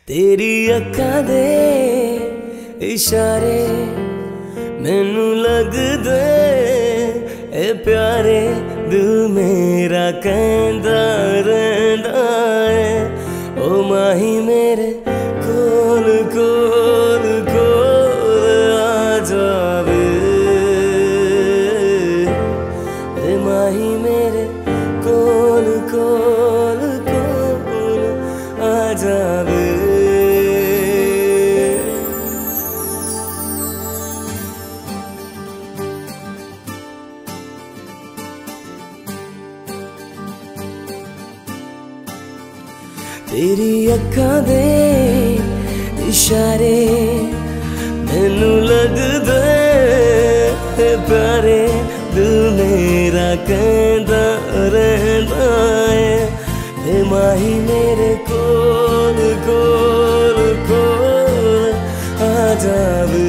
तेरी अक्खां दे इशारे मैनू लगदे ए प्यारे, दिल मेरा कहंदा रहिंदा है ओ माही मेरे कोल कोल कोल आ जावे, ए माही मेरे कोल कोल कोल आ जावे। तेरी अक्खां दे इशारे मैनू लगदे प्यारे, दिल मेरा कहंदा रहिंदा है ए माही मेरे कोल कोल कोल आ जावे,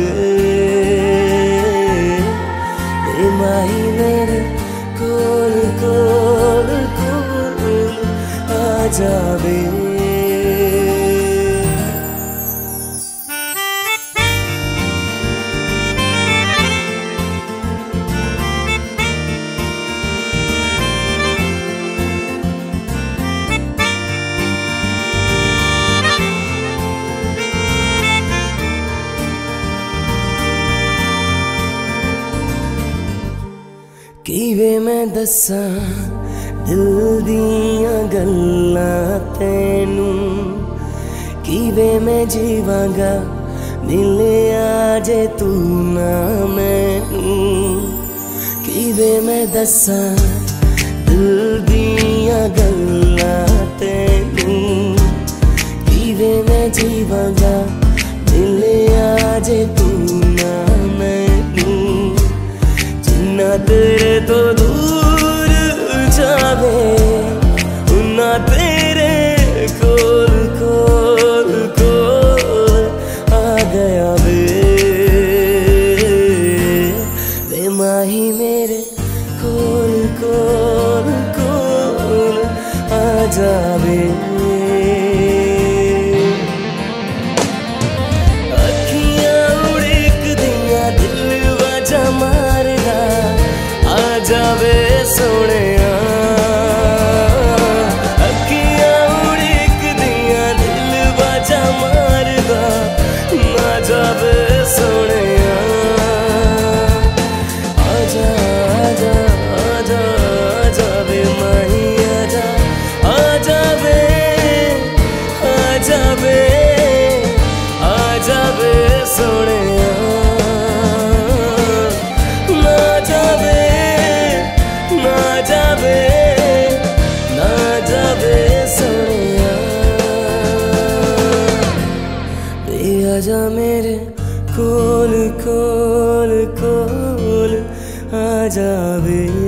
ए माही मेरे कोल कोल कोल आ जावे। किवे मैं दस्सां दिल दियां गल्लां तैनू, किवे मैं जीवांगा मिलिया जे तू ना मैनू, किवे मैं दस्सां दिल दियां गल्लां तैनू, किवे मैं जीवांगा मिलिया जे तू ना मैनू, जिन्ना तेरे तो दूर जावे उन्ना तेरे कोल कोल कोल आ गया वे माही मेरे कोल कोल कोल आ जावे। अखियां उड़ीक दियां दिल वाजा मारदा आ जावे सोने, अखियां उड़ीक दियां दिल बाजा मारदा ना जावे सोने, आजा आजा आजा आजा वे माही आजा आ जावे आ जावे आ जावे सोने, ना जावे ना जावे ना जावे सोनिया, वे आजा मेरे कोल कोल कोल आ जावे।